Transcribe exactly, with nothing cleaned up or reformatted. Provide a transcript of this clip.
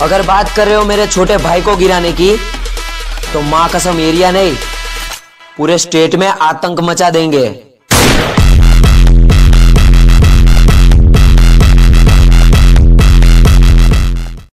अगर बात कर रहे हो मेरे छोटे भाई को गिराने की, तो माँ कसम एरिया नहीं, पूरे स्टेट में आतंक मचा देंगे।